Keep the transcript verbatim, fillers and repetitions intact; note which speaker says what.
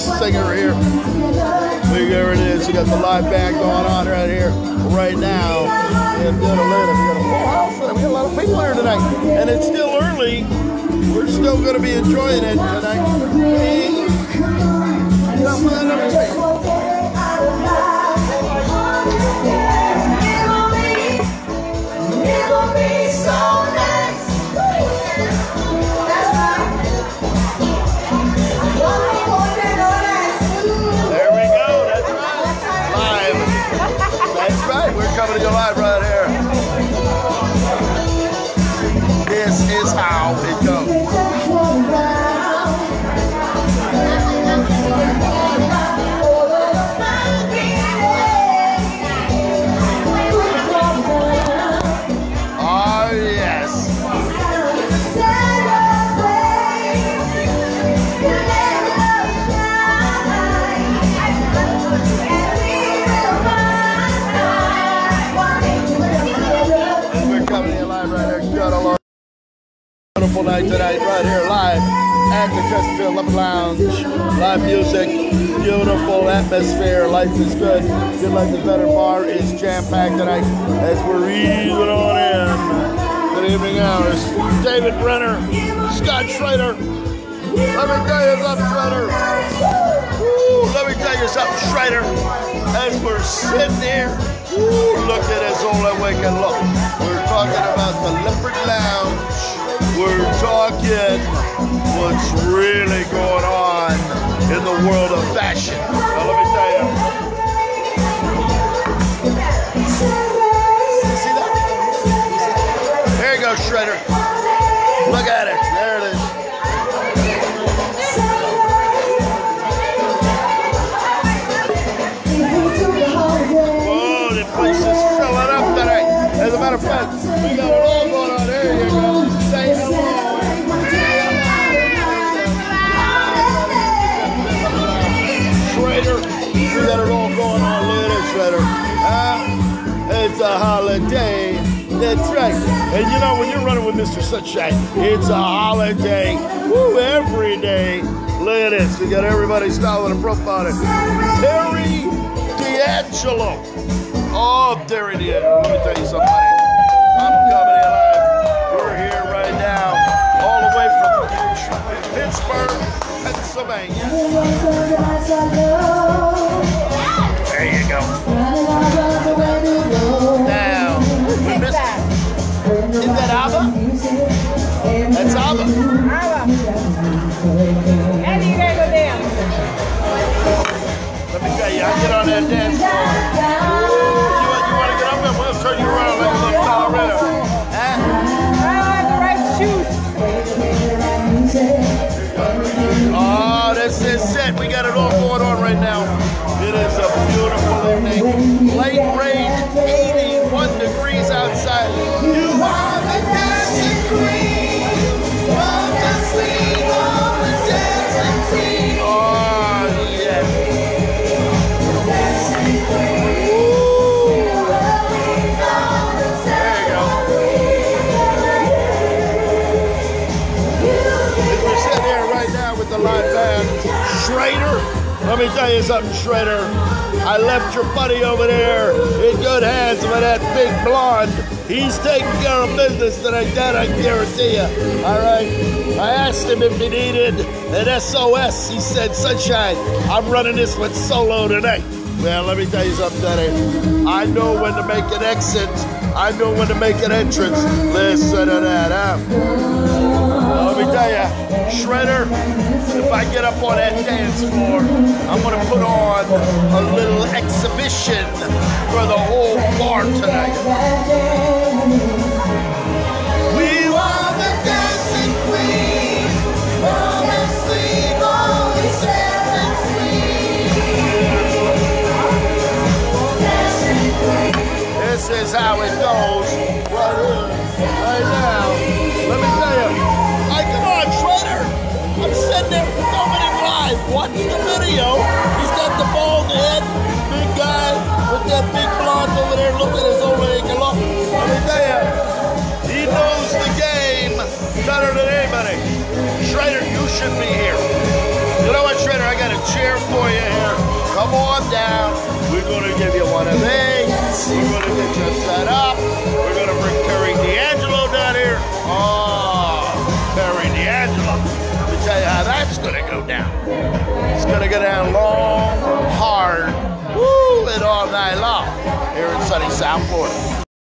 Speaker 1: singer here. There it is. You got the live band going on right here, right now. And we got a full house. We got a lot of people here tonight, and it's still early. We're still going to be enjoying it tonight. Coming to you live right here. This is how it goes. Oh, yes. Beautiful night tonight, right here live at the Chesterfield Love Lounge. Live music, beautiful atmosphere. Life is good. Good life is better. Bar is jam-packed tonight as we're easing on in. Good evening hours. David Brenner, Scott Schrader. Let me tell you something, Schrader. Woo, let me tell you something, Schrader. As we're sitting here, woo, look at us all that we can look. We're talking about the Leopard Lounge. We're talking what's really going on in the world of fashion. Now, let me tell you. See that? There you go, Shredder. Look at it. There it is. Whoa, the place is filling up tonight. As a matter of fact, we got it all going on. There you go. Say hello. Shredder, we got it all going on. Look at it, Shredder. Uh, it's a holiday. That's right. And you know, when you're running with Mister Sunshine, it's a holiday. Woo, every day. Look at this. We got everybody styling and profiling. Terry D'Angelo. Oh, Terry D'Angelo. Let me tell you something. I'm coming in live. We're here right now, all the way from Pittsburgh, Pennsylvania. There you go. Now, we missed it. Is that ABBA? That's ABBA.
Speaker 2: ABBA. And you gotta go down.
Speaker 1: Let me tell you, I get on that dance floor. Ooh, you, you want to get up and we'll turn you around like a little Colorado. Oh, this is it. We got it all going on right now. It is a beautiful evening. Late rain, eighty-one degrees outside. You are the dancing queen. Walk the sleep on the dancing queen. Oh, yes. Dancing queen. Ooh. There you go. We're sitting here right now with the live band. Schrader, let me tell you something, Schrader. I left your buddy over there in good hands with that big blonde. He's taking care of business tonight, that I guarantee you. All right? I asked him if he needed an S O S. He said, Sunshine, I'm running this one solo tonight. Well, let me tell you something, Daddy. I know when to make an exit. I know when to make an entrance. Listen to that, huh? Let me tell you, Shredder, if I get up on that dance floor, I'm going to put on a little exhibition for the whole bar tonight. We are the dancing queen, honestly, always dancing queen. This is how it goes right here, right now. Let me tell you. Come on, Shredder. I'm sitting there filming him live. Watch the video. He's got the bald head, big guy with that big blonde over there. Look at his old leg. Look. Let me tell you, he knows the game better than anybody. Shredder, you should be here. You know what, Shredder? I got got a chair for you here. Come on down. We're going to give you one of these. We're going to get you set up. We're going to bring Terry D'Angelo down here. Oh, Terry D'Angelo. Let me tell you how that's going to go down. It's going to go down long, hard, woo, and all night long here in sunny South Florida.